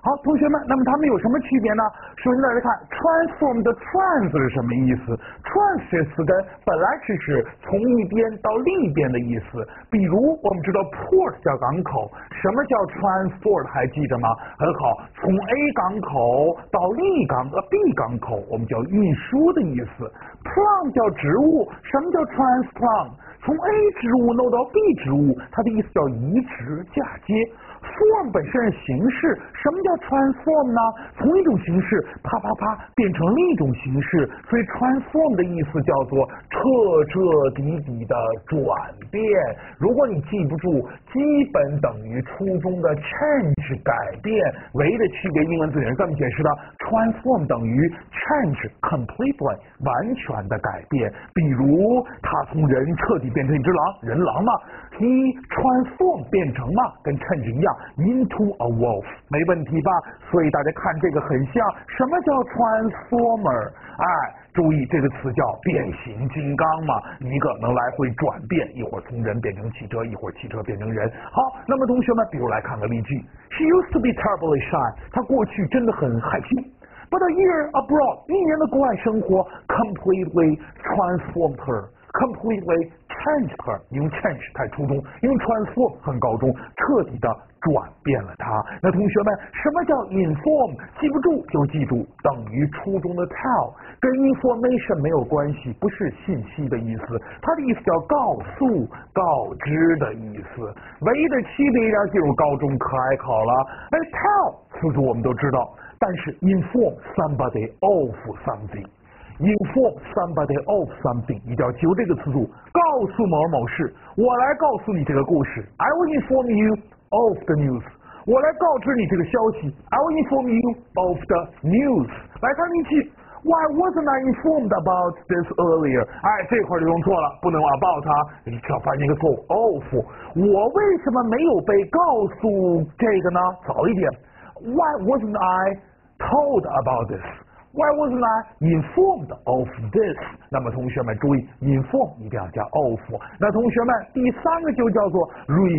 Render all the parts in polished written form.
好，同学们，那么它们有什么区别呢？首先大家看 transform 的 trans 是什么意思 ？trans 这词根本来只是从一边到另一边的意思。比如我们知道 port 叫港口，什么叫 transport 还记着吗？很好，从 A 港口到另一B 港口，我们叫运输的意思。plant 叫植物，什么叫 transplant？ 从 A 植物弄到 B 植物，它的意思叫移植嫁接。form 本身是形式，什么叫 transform 呢？从一种形式啪啪啪变成另一种形式，所以 transform 的意思叫做彻彻底底的转变。如果你记不住，基本等于初中的 change 改变，唯一的区别英文字典是这么解释的 ：transform 等于 change completely 完全的改变。比如他从人彻底变成一只狼，人狼嘛 ，he transform 变成嘛，跟 change 一样。into a wolf 没问题吧？所以大家看这个很像，什么叫 transformer？ 哎，注意这个词叫变形金刚嘛，一个能来回转变，一会儿从人变成汽车，一会儿汽车变成人。好，那么同学们，比如来看个例句 ：She used to be terribly shy， 她过去真的很害羞。But a year abroad， 一年的国外生活 completely transformed her。completely changed her， 用 change 太初中，用 transform 很高中，彻底的转变了它。那同学们，什么叫 inform？ 记不住就记住，等于初中的 tell， 跟 information 没有关系，不是信息的意思，它的意思叫告诉、告知的意思。唯一的区别一定要进入高中可爱考了。哎 ，tell 词组我们都知道，但是 inform somebody of something。inform somebody of something， 一定要记住这个词组，告诉某某事。我来告诉你这个故事 ，I will inform you of the news。我来告知你这个消息 ，I will inform you of the news。来看例句 ，Why wasn't I informed about this earlier？ 哎，这块就用错了，不能about它，要发现一个错误 of。我为什么没有被告诉这个呢？早一点 ，Why wasn't I told about this？Why wasn't I informed of this？ 那么同学们注意 ，inform 一定要加 of。那同学们，第三个就叫做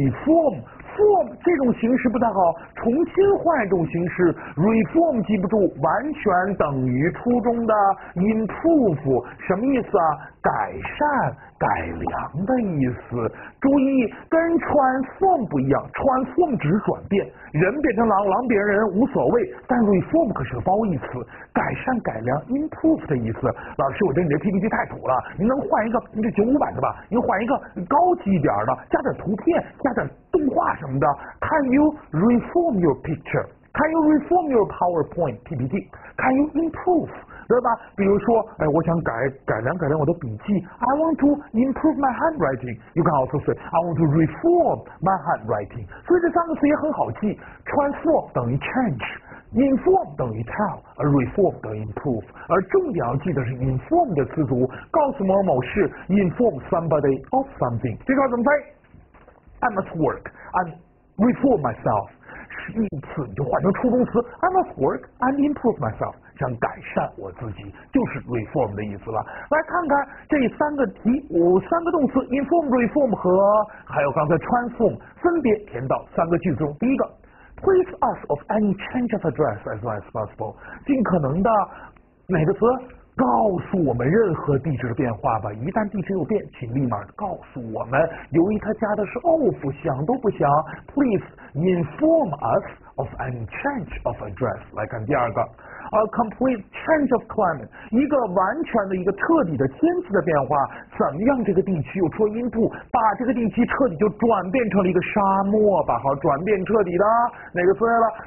reform。form 这种形式不太好，重新换一种形式 reform 记不住，完全等于初中的 improve， 什么意思啊？改善、改良的意思。注意，跟 transform 不一样 ，transform 只是转变，人变成狼，狼变成人无所谓，但 reform 可是个褒义词，改善、改良 improve 的意思。老师，我觉得你这 PPT 太土了，您能换一个？你这95版的吧？您换一个高级一点的，加点图片，加点动画什么的。Can you reform your picture? Can you reform your PowerPoint PPT? Can you improve?对吧？比如说，哎，我想改良我的笔记。I want to improve my handwriting. You can also say I want to reform my handwriting. 所以这三个词也很好记。Transform 等于 change，inform 等于 tell， 而 reform 等于 improve。而重点要记得是 inform 的词组，告诉某某事 inform somebody of something。这个怎么背 ？I must work and reform myself。一次你就换成初中词 I must work and improve myself， 想改善我自己，就是 reform 的意思了。来看看这三个题，三个动词 inform、reform 和还有刚才 transform， 分别填到三个句子中。第一个 ，Please us of any change of address as soon as possible， 尽可能的哪个词？告诉我们任何地址的变化吧，一旦地址有变，请立马告诉我们。由于它加的是 of， 想都不想 ，Please inform us of any change of address。来看第二个。A complete change of climate， 一个完全的一个彻底的天气的变化，怎么样？这个地区又出音部，把这个地区彻底就转变成了一个沙漠吧。好，转变彻底的哪个词来了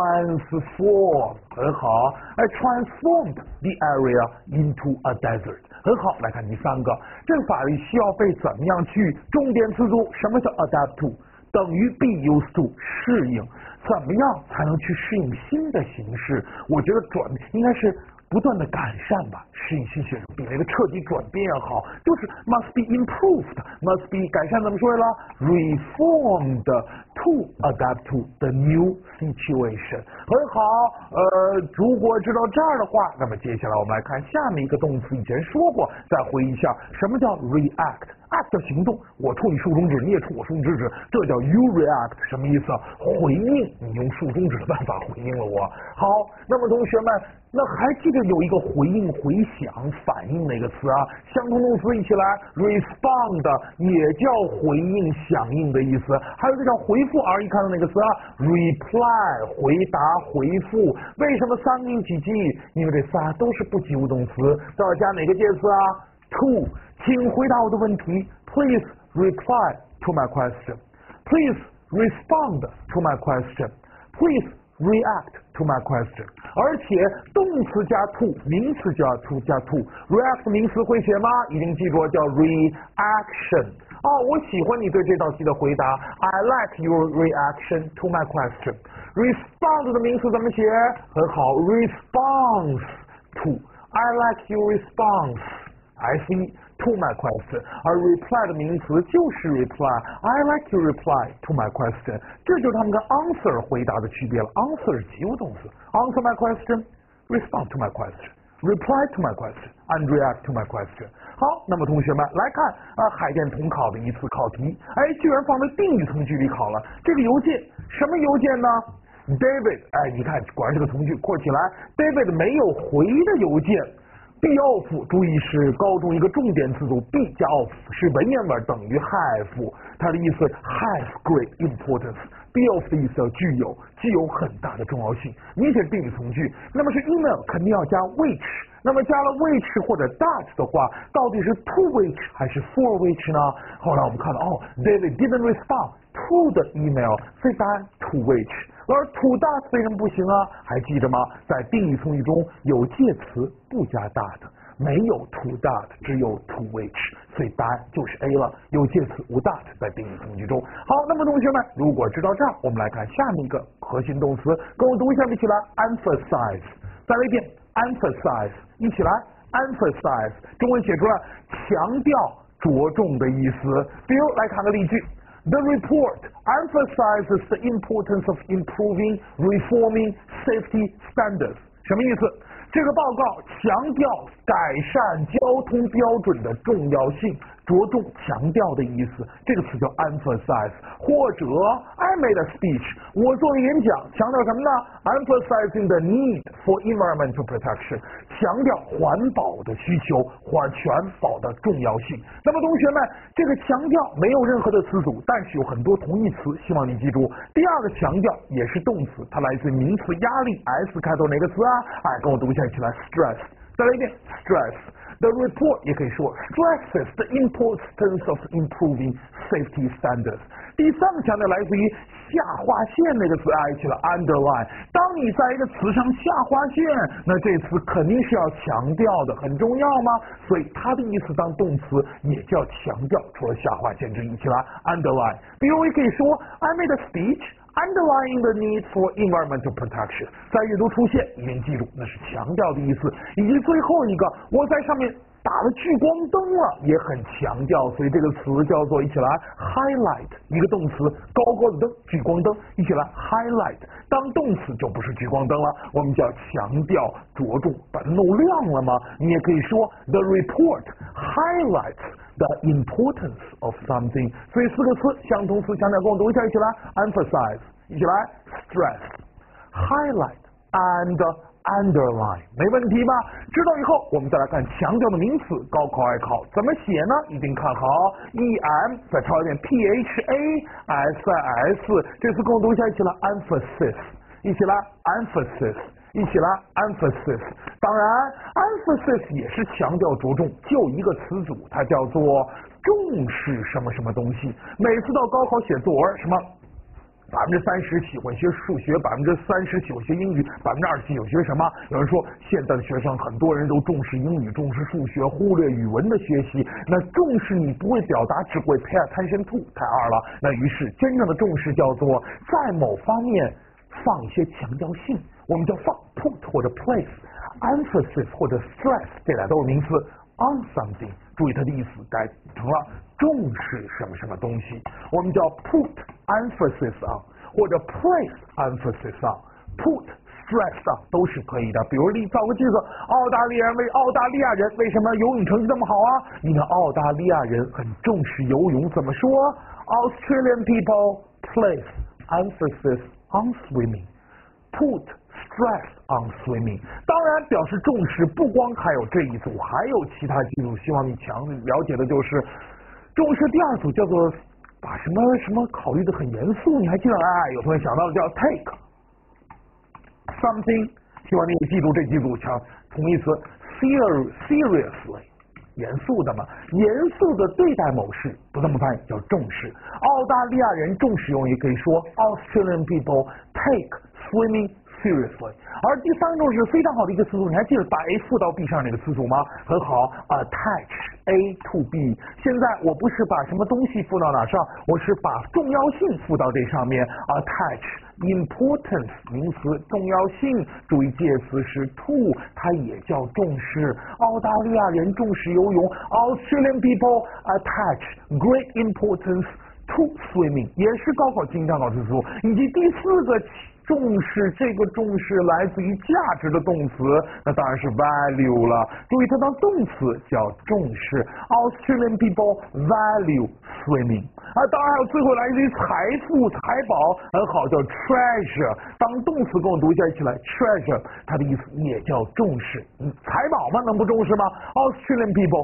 ？Transform， 很好。哎 ，transformed the area into a desert， 很好。来看第三个，这个法律需要被怎么样去重点词组？什么叫 adapt to？ 等于 be used to， 适应。怎么样才能去适应新的形式？我觉得应该是不断的改善吧，适应新形势比那个彻底转变要好。就是 must be improved，must be 改善怎么说了 ？reformed to adapt to the new situation。 很好，如果知道这儿的话，那么接下来我们来看下面一个动词，以前说过，再回忆一下，什么叫 react？act 叫行动，我冲你竖中指，你也冲我竖中指，这叫 you react， 什么意思啊？回应，你用竖中指的办法回应了我。好，那么同学们，那还记得有一个回应、回响、反应那个词啊？相同动词一起来 respond 也叫回应、响应的意思。还有一个叫回复，看到那个词啊 reply 回答、回复。为什么三个一起记？因为这仨都是不及物动词，这儿加哪个介词啊 ？to。请回答我的问题 ，Please reply to my question. Please respond to my question. Please react to my question. 而且动词加 to， 名词加 to 加 to。react 名词会写吗？一定记住叫 reaction。我喜欢你对这道题的回答 ，I like your reaction to my question. Respond 的名词怎么写？很好 ，response to. I like your response. to my question， 而 reply 的名词就是 reply。I like your reply to my question， 这就是他们跟 answer 回答的区别了。answer 是及物动词 ，answer my question，respond to my question，reply to my question，and react to my question。好，那么同学们来看海淀统考的一次考题，居然放在定语从句里考了。这个邮件什么邮件呢？David，你看果然是个从句，括起来 ，David 没有回的邮件。be of， 注意是高中一个重点词组 ，be 加 of 是文言文等于 have， 它的意思 have great importance。be of 的意思叫具有很大的重要性，明显是定语从句。那么是 email 肯定要加 which， 那么加了 which 或者 that 的话，到底是 to which 还是 for which 呢？后来我们看到David didn't respond to the email， 所以答案 to which。而 to that 为什么不行啊？还记着吗？在定语从句中有介词不加 that， 没有 to that， 只有 to which， 所以答案就是 A 了。有介词无 that 在定语从句中。好，那么同学们，如果知道这儿，我们来看下面一个核心动词，跟我读一下，一起来 emphasize。再来一遍 emphasize， 一起来 emphasize。中文写出来强调、着重的意思。比如来看个例句。The report emphasizes the importance of improving, reforming safety standards. 什么意思？这个报告强调改善交通标准的重要性，着重强调的意思。这个词叫 emphasize。或者 I made a speech， 我做了演讲，强调什么呢 ？Emphasizing the need for environmental protection， 强调环保的需求，全保的重要性。那么同学们，这个强调没有任何的词组，但是有很多同义词，希望你记住。第二个强调也是动词，它来自名词压力 ，s 开头哪个词啊？跟我读一下，一起来 stress。再来一遍 stress。The report 也可以说 stresses the importance of improving safety standards。第三个强调来自于下划线那个词，一起来 underline。当你在一个词上下划线，那这词肯定是要强调的，很重要吗？所以它的意思当动词也叫强调，除了下划线之一，一起来 underline。比如也可以说 I made a speech。Underlying the need for environmental protection， 在阅读出现，一定记住那是强调的意思。以及最后一个，我在上面打了聚光灯了，也很强调，所以这个词叫做一起来 highlight， 一个动词，高高的灯，聚光灯，一起来 highlight。当动词就不是聚光灯了，我们叫强调、着重，把它弄亮了吗？你也可以说 the report highlights。The importance of something， 所以四个词相同词强调，跟我读一下，一起来 emphasize， 一起来 stress、highlight and underline， 没问题吧？知道以后，我们再来看强调的名词，高考爱考怎么写呢？一定看好 em， 再抄一遍 phasis， 这次跟我读一下，一起来 emphasis， 一起来 emphasis。一起来 emphasis， 当然 emphasis 也是强调着重，就一个词组，它叫做重视什么什么东西。每次到高考写作文，什么30%喜欢学数学，30%喜欢学英语，20%喜欢学什么？有人说现在的学生很多人都重视英语，重视数学，忽略语文的学习。那重视你不会表达，只会 pay attention to， 太二了。那于是真正的重视叫做在某方面放一些强调性。我们叫放 put 或者 place，emphasis 或者 stress 这俩都是名词 on something， 注意它的意思改成了重视什么什么东西，我们叫 put emphasis on 或者 place emphasis on put、stress 都是可以的。比如造个句子，澳大利亚人为什么游泳成绩这么好啊？因为澳大利亚人很重视游泳。怎么说 ？Australian people place emphasis on swimming. Put stress on swimming. 当然，表示重视不光还有这一组，还有其他几组。希望你了解的就是重视第二组叫做把什么考虑的很严肃。你还记得？有同学想到的叫 take something。希望你也记住这几组同义词 seriously。严肃的嘛，严肃的对待某事，不这么翻译叫重视。澳大利亚人重视游泳，也可以说 Australian people take swimming seriously。而第三种是非常好的一个词组，你还记得把 A 附到 B 上那个词组吗？很好 ，attach A to B。现在我不是把什么东西附到哪上，我是把重要性附到这上面 ，attach importance 名词重要性，注意介词是 to， 它也叫重视。澳大利亚人重视游泳 ，Australian people attach great importance to swimming， 也是高考经常考词组。以及第四个重视，这个重视来自于价值的动词，那当然是 value 了。注意它当动词叫重视 ，Australian people value swimming。当然还有最后来自于财富、财宝，很好，叫 treasure。当动词跟我读一下一起来 ，treasure， 它的意思也叫重视。财宝嘛，能不重视吗 ？Australian people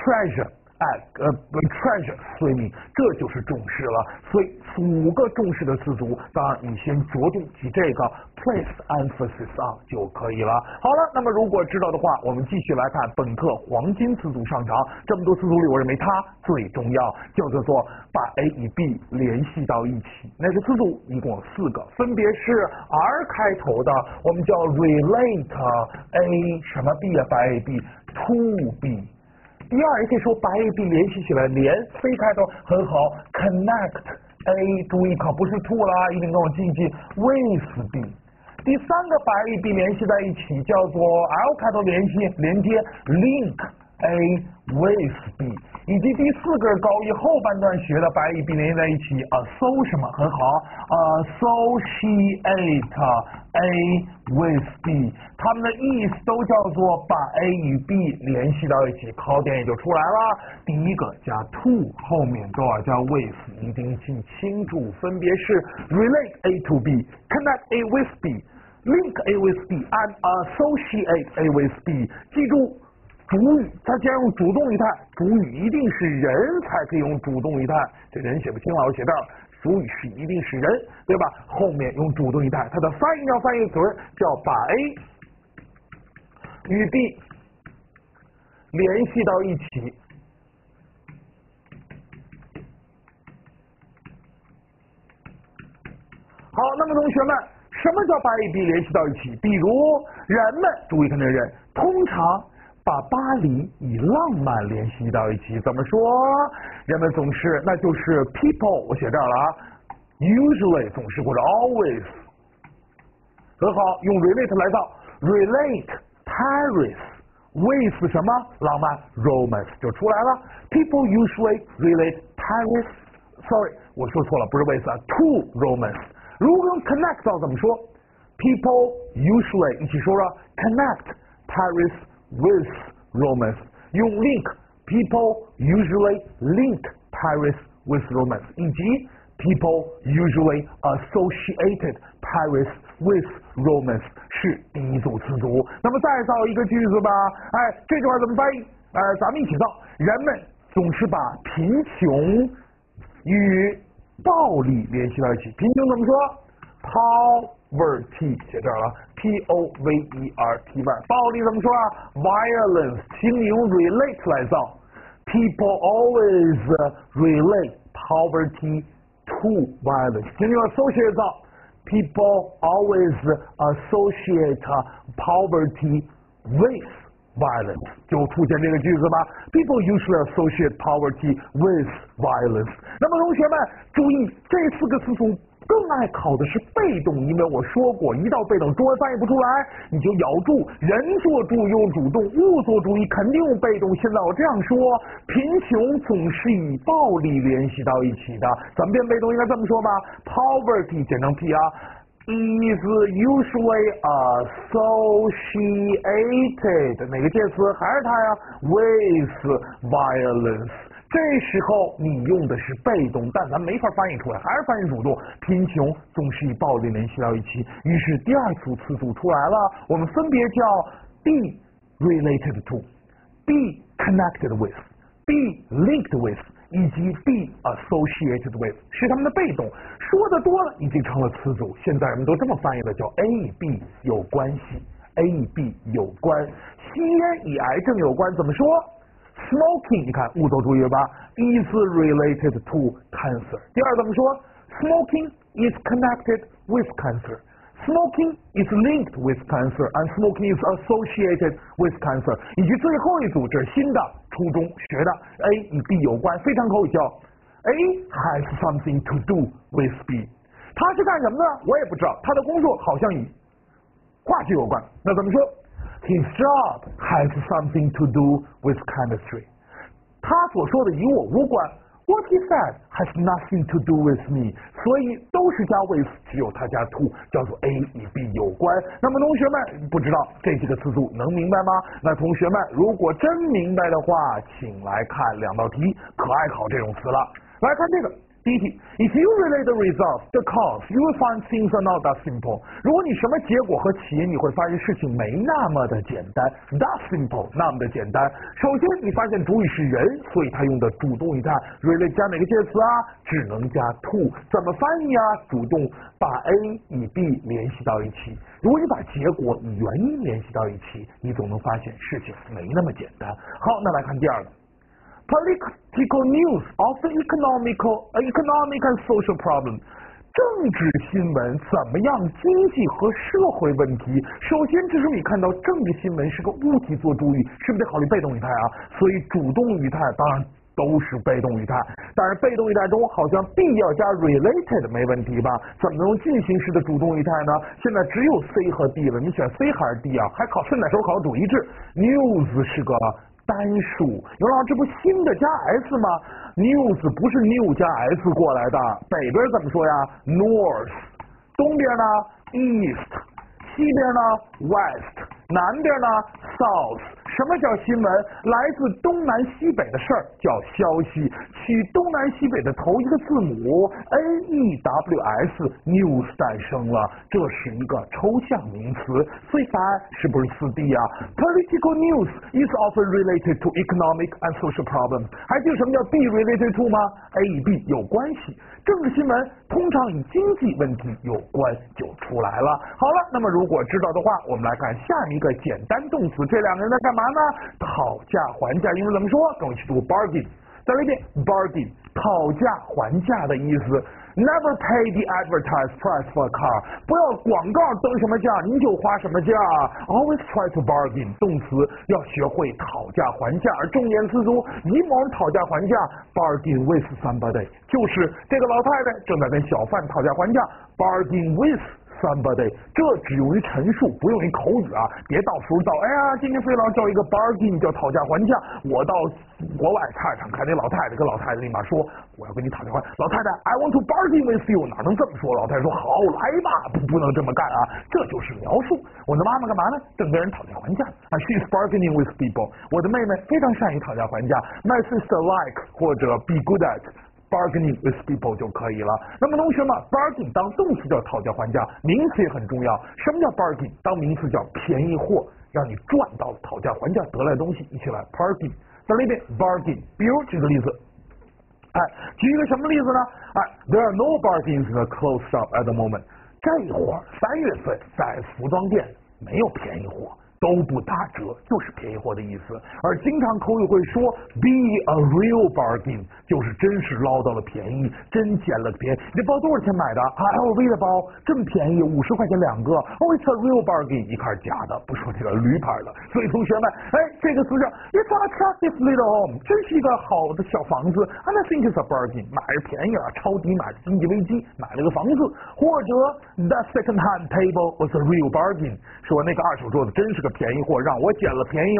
treasure swimming， 这就是重视了。所以5个重视的词组，当然你先着重记这个 place emphasis on 就可以了。好了，那么如果知道的话，我们继续来看本课黄金词组上场。这么多词组里，我认为它最重要，就叫做把 A 与 B 联系到一起。那个词组一共有4个，分别是 R 开头的，我们叫 relate A 什么 B 啊，把 A B to B。第二，也可以说把 A B 联系起来，连 C 开头很好 ，connect A， 注意可不是 to 啦，一定跟我记一记 with B。第三个把 A B 联系在一起，叫做 L 开头连接 link A with B。以及第4个高一后半段学的把 A B 联系在一起 ，associate 很好 ，associate A with B， 它们的意思都叫做把 A 与 B 联系到一起，考点也就出来了。第一个加 to， 后面都要加 with， 一定记清楚，分别是 relate A to B、connect A with B、link A with B and associate A with B。记住。主语，它既然用主动语态，主语一定是人才可以用主动语态，这人写不清了，我写这儿了。主语是一定是人，对吧？后面用主动语态，它的翻译要翻译一个词儿叫把 A 与 B 联系到一起。好，那么同学们，什么叫把 A B 联系到一起？比如人们，注意看这个人，通常把巴黎与浪漫联系到一起，怎么说？人们总是，那就是 people， 我写这儿了啊 ，usually 总是或者 always， 很好，用 relate 来造 relate Paris with 什么浪漫 romance 就出来了。People usually relate Paris，sorry， 我说错了，不是 with 啊 ，to romance。如果用 connect 造怎么说 ？People usually 一起说说 connect Paris with romance， 用 link people usually link Paris with romance， 以及 people usually associated Paris with romance 是第一组词组。那么再造一个句子吧，这句话怎么翻译？咱们一起造。人们总是把贫穷与暴力联系到一起。贫穷怎么说 ？Poverty 写这儿了 ，P-O-V-E-R-T-Y。暴力怎么说啊 ？Violence。请你用 relate 来造。People always relate poverty to violence。请你用 associate 造。People always associate poverty with violence。就出现这个句子吧。People usually associate poverty with violence。那么同学们注意，这4个词组更爱考的是被动，因为我说过，一到被动中文翻译不出来，你就咬住人做主用主动，物做主语肯定用被动。现在我这样说，贫穷总是与暴力联系到一起的，咱们变被动应该这么说吧 ？Poverty 简称 P 啊 is usually associated 哪个介词还是它呀 with violence。这时候你用的是被动，但咱没法翻译出来，还是翻译主动。贫穷总是与暴力联系到一起，于是第二组词组出来了，我们分别叫 be related to、be connected with、be linked with。以及 be associated with 是他们的被动，说的多了已经成了词组，现在人们都这么翻译的，叫 A B 有关系 ，A B 有关，吸烟与癌症有关，怎么说 ？Smoking 你看误导注意了吧 ？is related to cancer。第二怎么说 ？Smoking is connected with cancer。Smoking is linked with cancer, and smoking is associated with cancer。以及最后一组，这是新的，初中学的 A 与 B 有关，非常口语叫 A has something to do with B。他是干什么的？我也不知道，他的工作好像与化学有关。那怎么说 ？His job has something to do with chemistry。他所说的与我无关。What he said has nothing to do with me， 所以都是加 with， 只有他加 to， 叫做 A 与 B 有关。那么同学们不知道这几个词组能明白吗？那同学们如果真明白的话，请来看2道题，可爱考这种词了。来看这个。第一题 ，If you relate the result, the cause, you will find things are not that simple。如果你什么结果和起因，你会发现事情没那么的简单 ，that simple， 那么的简单。首先，你发现主语是人，所以它用的主动语态 relate 加哪个介词啊？只能加 to。怎么翻译啊？主动把 A 与 B 联系到一起。如果你把结果与原因联系到一起，你总能发现事情没那么简单。好，那来看第二个。Political news of the economic and social problem。政治新闻怎么样？经济和社会问题。首先，这时候你看到政治新闻是个物体做主语，是不是得考虑被动语态啊？所以主动语态当然都是被动语态，但是被动语态中好像必要加 related 没问题吧？怎么用进行时的主动语态呢？现在只有 C 和 D 了，你选 C 还是 D 啊？还考顺带手考主一致 ，news 是个单数，有老师这不新的加 s 吗 ？news 不是 new 加 s 过来的，北边怎么说呀 ？north， 东边呢 east， 西边呢 west， 南边呢 south。什么叫新闻？来自东南西北的事儿叫消息，取东南西北的头一个字母 news news 诞生了，这是一个抽象名词，所以答案是不是4D 啊 ？Political news is often related to economic and social problems。还记得什么叫 be related to 吗 ？A 与 B 有关系，政治新闻通常与经济问题有关，就出来了。好了，那么如果知道的话，我们来看下面一个简单动词，这两个人在干嘛呢？讨价还价，英文怎么说？跟我一起读 bargain。再来一遍 bargain， 讨价还价的意思。Never pay the advertised price for a car， 不要广告登什么价您就花什么价。Always try to bargain， 动词要学会讨价还价，而重点词组以某人讨价还价 bargain with somebody， 就是这个老太太正在跟小贩讨价还价 bargain with somebody， 这只用于陈述，不用于口语啊！别到时候哎呀，今天非老叫一个 bargain 叫讨价还价。我到国外菜市场看那老太太，跟老太太立马说我要跟你讨价还价。老太太 I want to bargain with you， 哪能这么说？老太太说好来吧，不能这么干啊！这就是描述。我的妈妈干嘛呢？正跟人讨价还价啊 ，She's bargaining with people。我的妹妹非常善于讨价还价 ，My sister like 或者 be good at。bargaining with people 就可以了。那么同学们 bargain 当动词叫讨价还价，名词也很重要。什么叫 bargain？ 当名词叫便宜货，让你赚到讨价还价得来的东西，一起来 bargain。再来一遍 bargain。比如举个例子，举一个什么例子呢？There are no bargains in the clothes shop at the moment。这会儿3月份在服装店没有便宜货。都不打折，就是便宜货的意思。而经常口语会说 be a real bargain， 就是真是捞到了便宜，真捡了便宜。你这包多少钱买的？LV 的包这么便宜，50块钱2个。Oh, it's a real bargain， 一看是假的，不说这个驴牌的。所以同学们，这个词叫 it's an attractive little home， 真是一个好的小房子。And I think it's a bargain， 买着便宜了，抄底买着经济危机买了个房子。或者 that second-hand table was a real bargain， 说那个二手桌子真是个便宜货，让我捡了便宜了。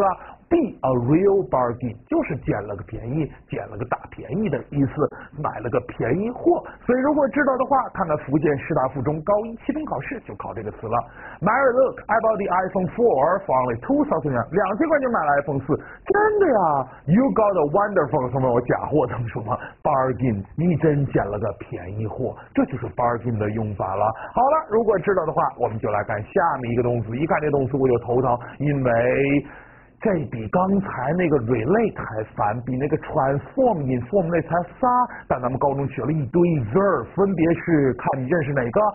be a real bargain 就是捡了个便宜，捡了个大便宜的意思，买了个便宜货。所以如果知道的话，看看福建师大附中高一期中考试就考这个词了。Mary, look, I bought the iPhone 4 for only 2,000 yuan， 2000块就买了 iPhone 4，真的呀 ？You got a wonderful， 什么我假货怎么说吗 ？Bargain， 你真捡了个便宜货，这就是 bargain 的用法了。好了，如果知道的话，我们就来看下面一个动词。一看这动词我就头疼，因为这比刚才那个 relate 还烦，比那个 transform、inform 那才仨。但咱们高中学了一堆 verb， 分别是看你认识哪个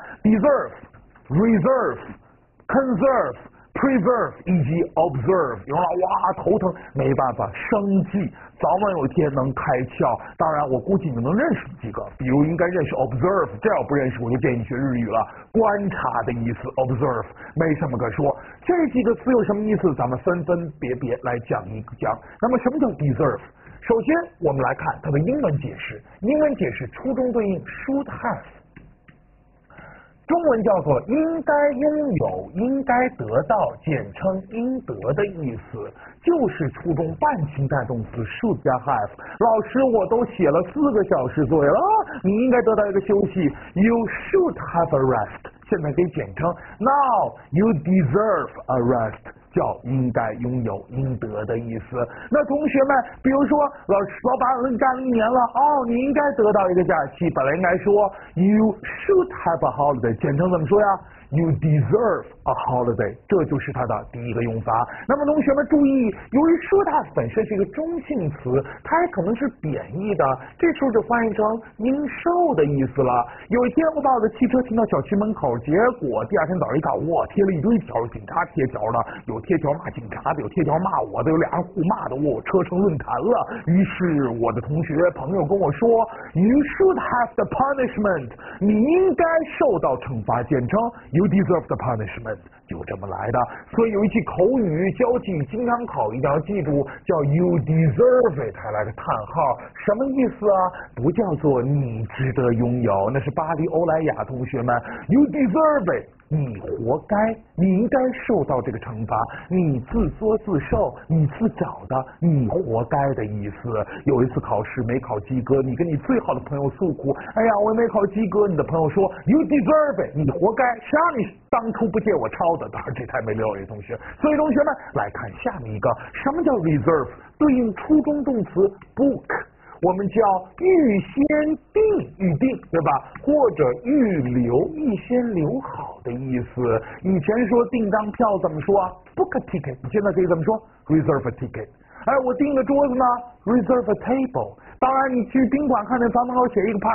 deserve、reserve、conserve、preserve 以及 observe， 有了哇头疼，没办法，生计早晚有一天能开窍。当然，我估计你能认识几个，比如应该认识 observe， 这要不认识我就建议你学日语了。观察的意思 observe 没什么可说。这几个词有什么意思？咱们分分别别来讲一讲。那么什么叫 deserve？ 首先我们来看它的英文解释，英文解释初中对应 should have。中文叫做应该拥有、应该得到，简称应得的意思，就是初中半情态动词 should 加 have。老师，我都写了4个小时作业了，你应该得到一个休息 ，You should have a rest。现在可以简称 Now you deserve a rest。叫应该拥有、应得的意思。那同学们，比如说老板你干了1年了，你应该得到一个假期，本来应该说 You should have a holiday， 简称怎么说呀？You deserve a holiday， 这就是它的第一个用法。那么同学们注意，由于 should have 本身是一个中性词，它也可能是贬义的，这时候就翻译成应受的意思了。有一天我把我的汽车停到小区门口，结果第二天早上一看，哇，贴了一堆条，警察贴条的，有贴条骂警察的，有贴条骂我的，有俩人互骂的，我车成论坛了。于是我的同学朋友跟我说 You should have the punishment， 你应该受到惩罚，简称You deserve the punishment， 就这么来的。所以有一句口语交际经常考，一定要记住，叫 You deserve it， 还来个叹号，什么意思啊？不叫做你值得拥有，那是巴黎欧莱雅同学们 You deserve it， 你活该，你应该受到这个惩罚，你自作自受，你自找的，你活该的意思。有一次考试没考及格，你跟你最好的朋友诉苦，哎呀，我没考及格，你的朋友说 You deserve it， 你活该，谁让你当初不借我抄的？当然这太没料了，同学。所以同学们来看下面一个，什么叫 reserve？ 对应初中动词 book。我们叫预先预定，对吧？或者预留、预先留好的意思。以前说订张票怎么说啊 ？book a ticket， 你现在可以怎么说 ？reserve a ticket。哎，我订的桌子呢 ？reserve a table。当然，你去宾馆看见房门口写一个牌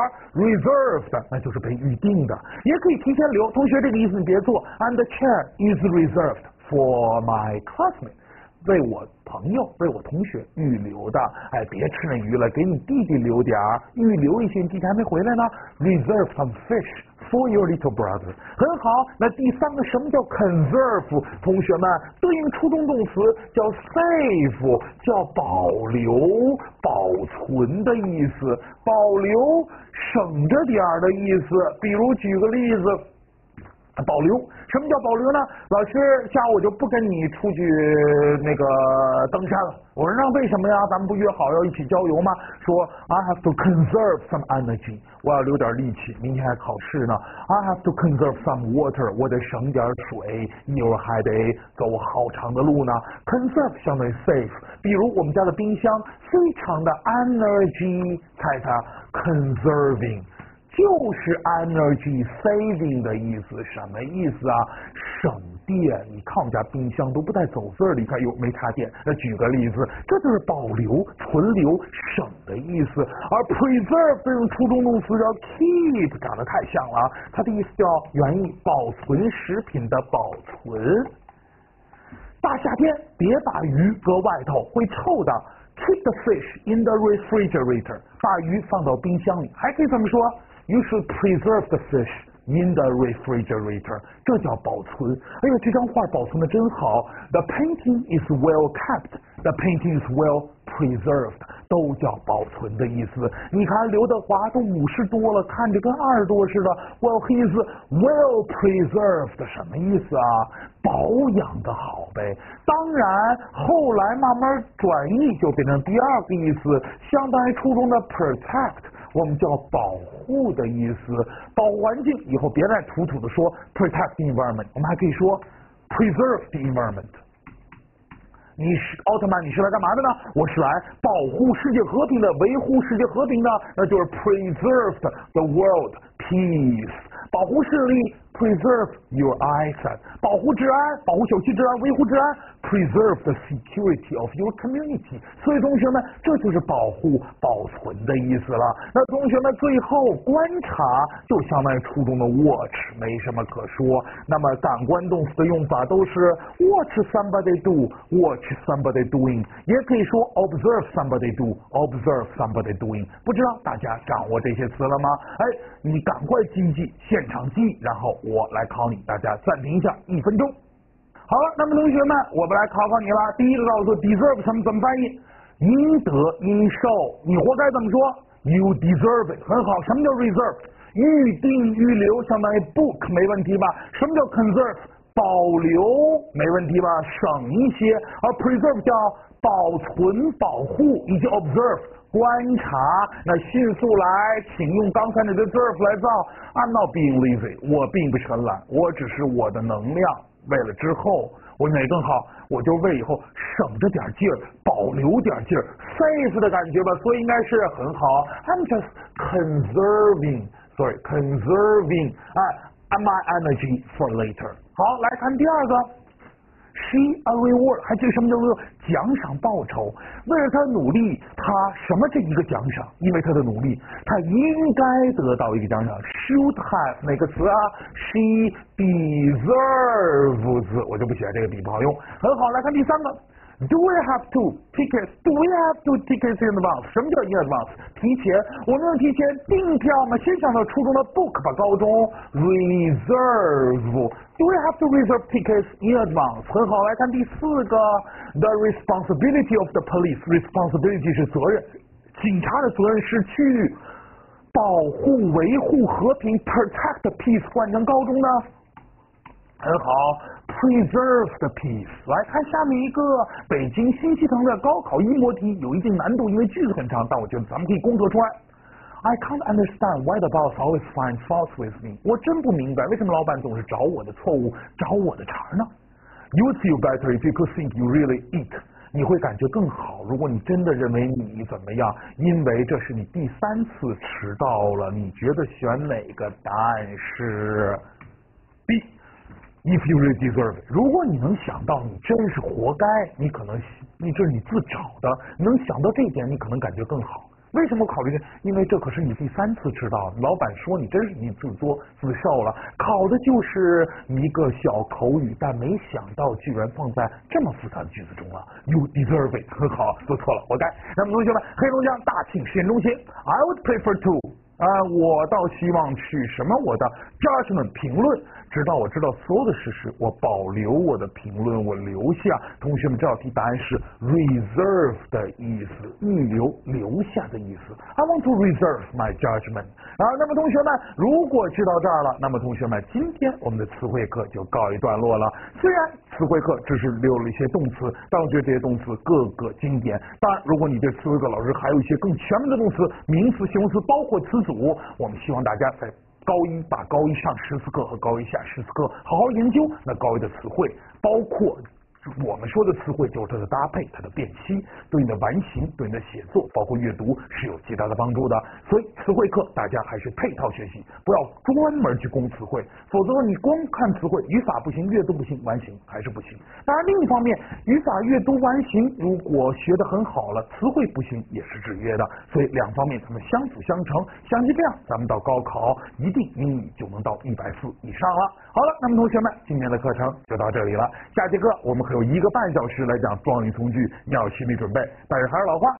reserved， 那就是被预定的，也可以提前留。同学，这个意思你别做。And the chair is reserved for my classmate。为我朋友、为我同学预留的，哎，别吃那鱼了，给你弟弟留点儿，预留一些，你弟弟还没回来呢。Reserve some fish for your little brother， 很好。那第三个什么叫 conserve？ 同学们，对应初中动词叫 save， 叫保留、保存的意思，保留省着点儿的意思。比如举个例子。保留，什么叫保留呢？老师，下午我就不跟你出去那个登山了。我说那为什么呀？咱们不约好要一起郊游吗？说 I have to conserve some energy， 我要留点力气，明天还考试呢。I have to conserve some water， 我得省点水，一会儿还得走好长的路呢。Conserve 相当于 save， 比如我们家的冰箱非常的 energy， 猜猜 conserving。就是 energy saving 的意思，什么意思啊？省电。你看我们家冰箱都不带走字儿的，你看没插电。那举个例子，这就是保留、存留、省的意思。而 preserve 这种初中动词叫 keep， 长得太像了，它的意思叫原意保存食品的保存。大夏天别把鱼搁外头，会臭的。Keep the fish in the refrigerator， 把鱼放到冰箱里，还可以这么说。You should preserve the fish in the refrigerator， 这叫保存。哎呦，这张画保存的真好。The painting is well kept. The painting is well preserved， 都叫保存的意思。你看刘德华都50多了，看着跟20多似的。Well, he is well preserved， 什么意思啊？保养的好呗。当然，后来慢慢转译就变成第二个意思，相当于初中的 protect， 我们叫保护的意思。保护环境，以后别再土土的说 protect the environment， 我们还可以说 preserve the environment。你是奥特曼，你是来干嘛的呢？我是来保护世界和平的，维护世界和平的，那就是 preserve the world peace， 保护视力 preserve your eyesight， 保护治安，保护小区治安，维护治安 preserve the security of your community。 所以同学们，这就是保护保存的意思了。那同学们最后观察就相当于初中的 watch， 没什么可说。那么感官动词的用法都是 watch somebody do， watch somebody doing， 也可以说 observe somebody do， observe somebody doing。 不知道大家掌握这些词了吗？哎，你赶快记一记，现场记忆，然后我来考你，大家暂停一下1分钟。好了，那么同学们，我们来考考你了。第一个告诉 deserve 怎么翻译？应得应受，你活该怎么说 ？You deserve it， 很好。什么叫 reserve？ 预定预留，相当于 book， 没问题吧？什么叫 conserve？ 保留，没问题吧？省一些。而 preserve 叫保存、保护，以及 observe。观察，那迅速来，请用刚才那个 deserve 来造。I'm not being lazy， 我并不是很懒，我只是我的能量为了之后我哪更好，我就为以后省着点劲儿，保留点劲儿 ，safe 的感觉吧，所以应该是很好。I'm just conserving，my energy for later。好，来看第二个。She a reward， 还记得什么叫做奖赏报酬？为了他努力，他什么这一个奖赏？因为他的努力，他应该得到一个奖赏。Should have 哪个词啊 ？She deserves， 我就不写这个笔不好用。很好，来看第三个。Do we have to tickets? Do we have to tickets in advance? 什么叫 in advance？ 提前，我们用提前订票吗？先想到初中的 book 吧，高中 reserve。Do we have to reserve tickets in advance？ 很好，来看第四个 ，the responsibility of the police。responsibility 是责任，警察的责任是去保护、维护和平 ，protect peace。换成高中呢？很好 ，preserve the peace。来看下面一个北京新西藤的高考1模题，有一定难度，因为句子很长，但我觉得咱们可以攻克出来。I can't understand why the boss always finds fault with me。我真不明白为什么老板总是找我的错误，找我的茬呢 ？You'd feel better if you could think you really eat。你会感觉更好，如果你真的认为你怎么样，因为这是你第3次迟到了，你觉得选哪个？答案是 B。If you really deserve it， 如果你能想到你真是活该，你可能这是你自找的，能想到这一点，你可能感觉更好。为什么考虑这？因为这可是你第3次迟到，老板说你真是你自作自受了。考的就是一个小口语，但没想到居然放在这么复杂的句子中了。You deserve it， 很好，做错了，活该。那么同学们，黑龙江大庆实验中心 ，I would prefer to。我倒希望去什么？我的 judgment 评论，直到我知道所有的事实，我保留我的评论，我留下。同学们，这道题答案是 reserve 的意思，预留、留下的意思。I want to reserve my judgment。那么同学们，如果知道这儿了，那么同学们，今天我们的词汇课就告一段落了。虽然词汇课只是留了一些动词，但我觉得这些动词个个经典。当然，如果你对词汇课老师还有一些更全面的动词、名词、形容词，包括词组，我们希望大家在高一把高一上10次课和高一下10次课好好研究那高一的词汇，包括我们说的词汇就是它的搭配、它的辨析，对你的完形、对你的写作，包括阅读是有极大的帮助的。所以词汇课大家还是配套学习，不要专门去攻词汇，否则你光看词汇，语法不行，阅读不行，完形还是不行。当然，另一方面，语法、阅读、完形如果学得很好了，词汇不行也是制约的。所以两方面它们相辅相成。像这样，咱们到高考一定英语就能到140以上了。好了，那么同学们，今天的课程就到这里了。下节课我们还有1个半小时来讲状语从句，你要有心理准备。但是还是老话。